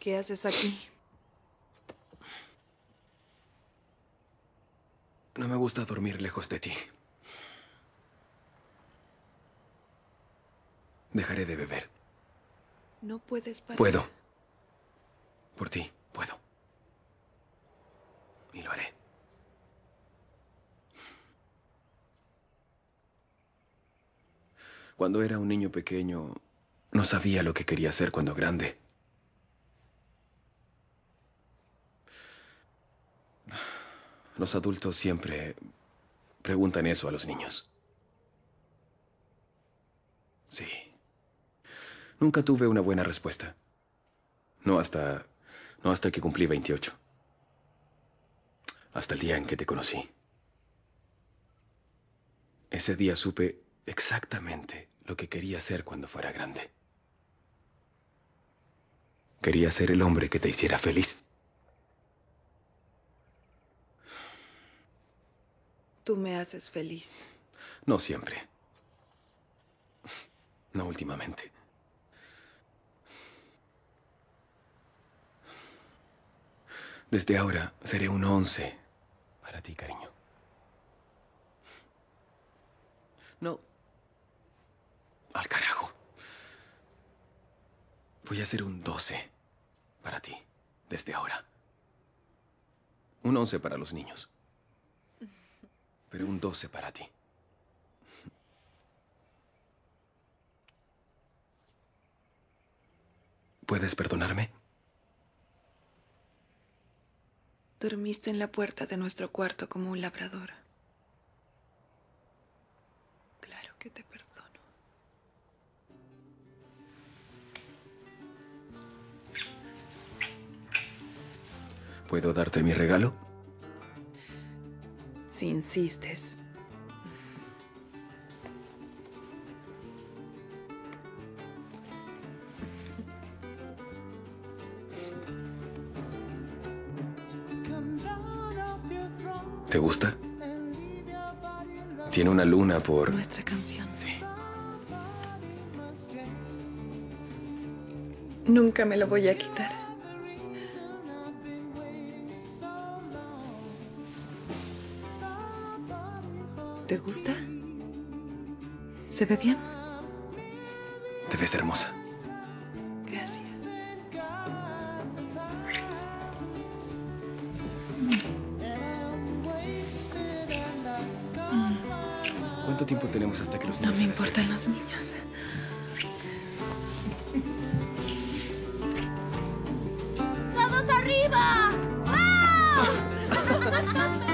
¿Qué haces aquí? No me gusta dormir lejos de ti. Dejaré de beber. No puedes parar. Puedo. Por ti, puedo. Y lo haré. Cuando era un niño pequeño, no sabía lo que quería ser cuando grande. Los adultos siempre preguntan eso a los niños. Sí. Nunca tuve una buena respuesta. No hasta que cumplí 28. Hasta el día en que te conocí. Ese día supe exactamente lo que quería ser cuando fuera grande. Quería ser el hombre que te hiciera feliz. Tú me haces feliz. No siempre. No últimamente. Desde ahora seré un 11 para ti, cariño. No. Al carajo. Voy a ser un 12 para ti, desde ahora. Un 11 para los niños. Pero un 12 para ti. ¿Puedes perdonarme? Dormiste en la puerta de nuestro cuarto como un labrador. Claro que te perdono. ¿Puedo darte mi regalo? Si insistes. ¿Te gusta? Tiene una luna por... Nuestra canción. Sí. Nunca me lo voy a quitar. ¿Te gusta? ¿Se ve bien? Te ves hermosa. Gracias. ¿Cuánto tiempo tenemos hasta que los No niños me se importan despierten? los niños. ¡Todos arriba! ¡Ah!